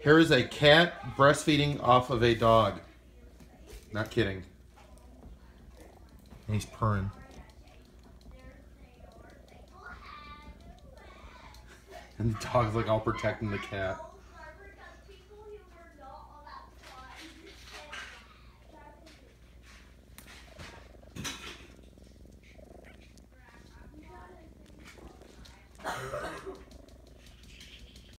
Here is a cat breastfeeding off of a dog. Not kidding. And he's purring. And the dog's like all protecting the cat.